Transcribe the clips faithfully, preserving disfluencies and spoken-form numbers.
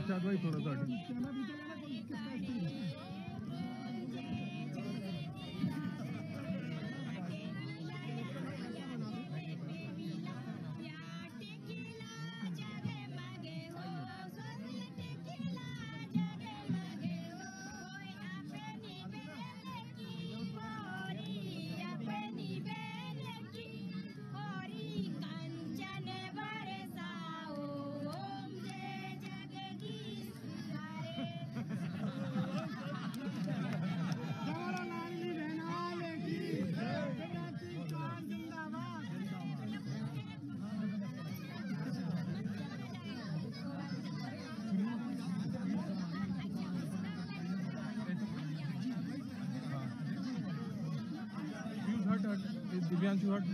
अर्षद भाई थोड़ा सा दिव्यांशु हट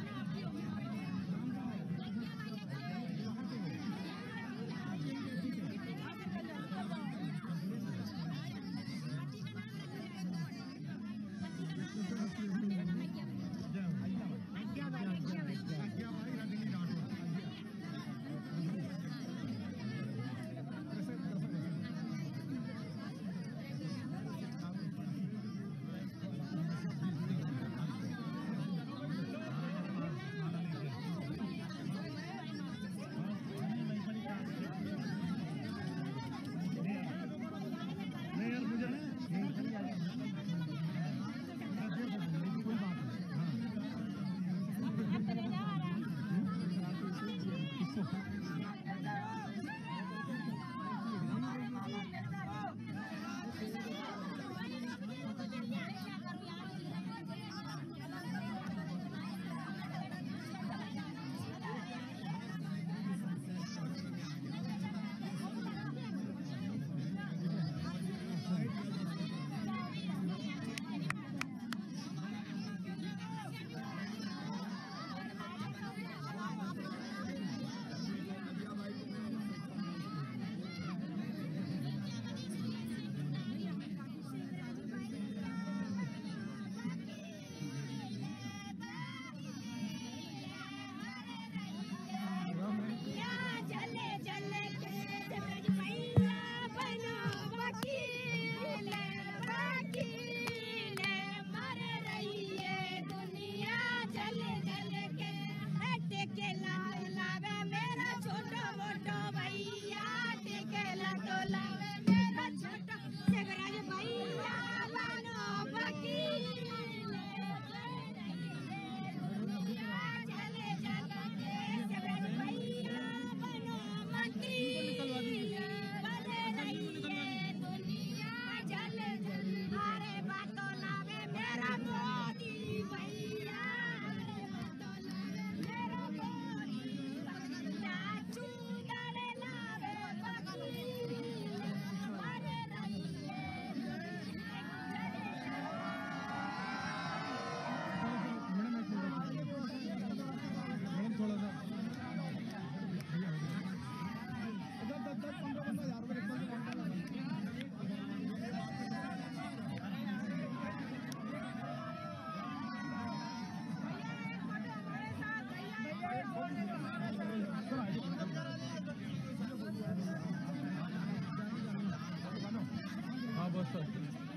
हाँ बस सर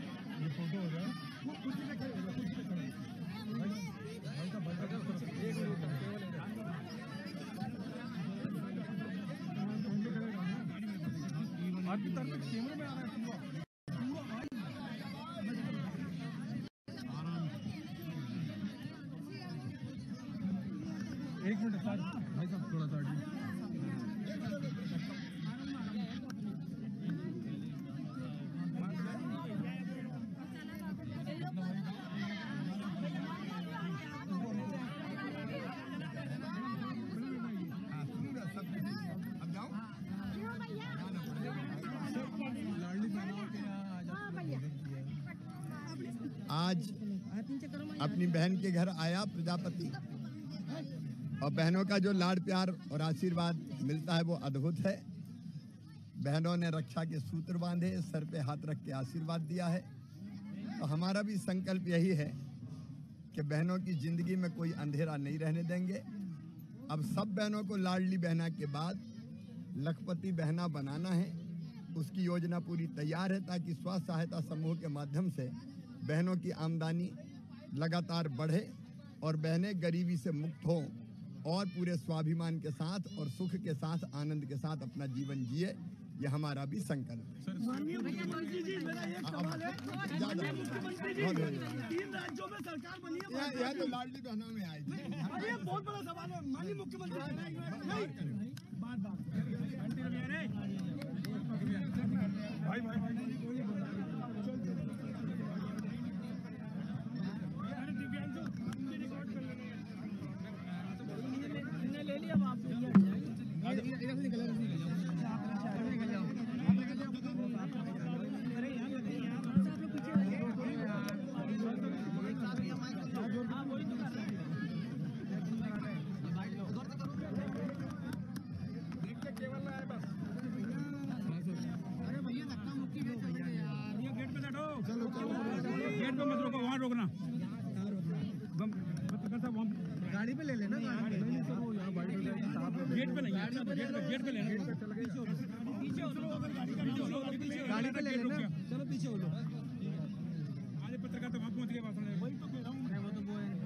ये फोटो हो जाए भाई का भाई का आपकी तरफ कैमरे में आ रहा है एक मिनट सर भाई साहब थोड़ा सा आज अपनी बहन के घर आया प्रजापति और बहनों का जो लाड़ प्यार और आशीर्वाद मिलता है वो अद्भुत है। बहनों ने रक्षा के सूत्र बांधे, सर पे हाथ रख के आशीर्वाद दिया है। तो हमारा भी संकल्प यही है कि बहनों की जिंदगी में कोई अंधेरा नहीं रहने देंगे। अब सब बहनों को लाडली बहना के बाद लखपति बहना बनाना है उसकी योजना पूरी तैयार है ताकि स्व सहायता समूह के माध्यम से बहनों की आमदनी लगातार बढ़े और बहनें गरीबी से मुक्त हों और पूरे स्वाभिमान के साथ और सुख के साथ आनंद के साथ अपना जीवन जिए। यह हमारा भी संकल्प है। माननीय मुख्यमंत्री जी, मेरा एक सवाल है। माननीय मुख्यमंत्री जी, तीन राज्यों में सरकार बनी है। यह यह तो लाडली बहनों में आई थी। अरे बहुत बड़ा सवाल है माननीय मुख्यमंत्री जी। बार बार भाई भाई ले लिया आप गेट पे मत रोको, वहाँ रोकना। गाड़ी पे ले लेना, गेट पे नहीं, गेट पे गेट पे लेना। गाड़ी पे ले लेना। चलो पीछे हो लो। आधे पत्रकार तो वहाँ पहुँच गए, भाषण वही तो कह रहा हूँ। वो तो वो है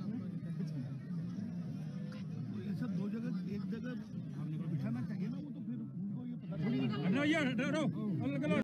ये सब दो जगह एक जगह बिठाना चाहिए ना, वो तो फिर उनको ये पता नहीं।